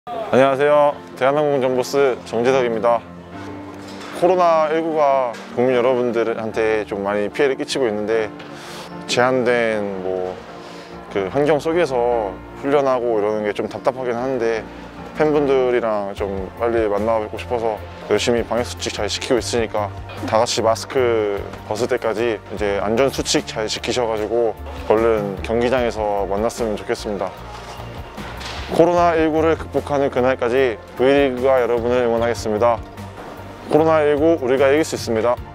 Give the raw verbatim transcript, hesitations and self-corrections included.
안녕하세요. 대한항공정보스 정재석입니다. 코로나 일구가 국민 여러분들한테 좀 많이 피해를 끼치고 있는데 제한된 뭐 그 환경 속에서 훈련하고 이러는 게 좀 답답하긴 하는데 팬분들이랑 좀 빨리 만나 뵙고 싶어서 열심히 방역수칙 잘 지키고 있으니까 다 같이 마스크 벗을 때까지 이제 안전수칙 잘 지키셔가지고 얼른 경기장에서 만났으면 좋겠습니다. 코로나 일구를 극복하는 그날까지 V리그가 여러분을 응원하겠습니다. 코로나 일구 우리가 이길 수 있습니다.